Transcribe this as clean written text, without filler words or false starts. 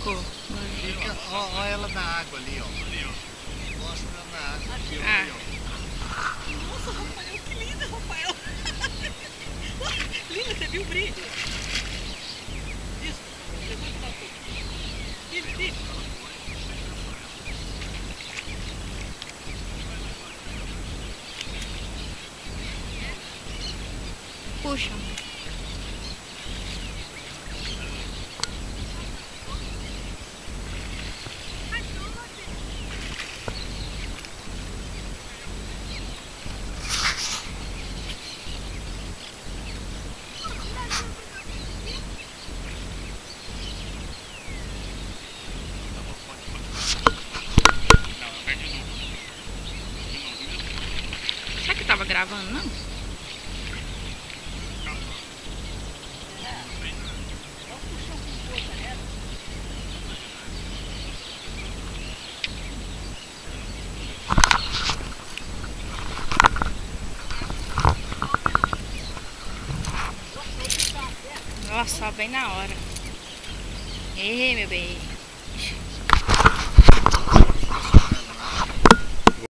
ficou. Fica, ó ela na água ali, ó. Mostra ela na água. Aqui, ó, ali, ó. Nossa, Rafael, que linda, Rafael. Linda, você viu o brilho? Isso, levanta lá um pouquinho. Isso. Puxa. Será que tava gravando, não? Nossa, bem na hora. Ei, meu bem.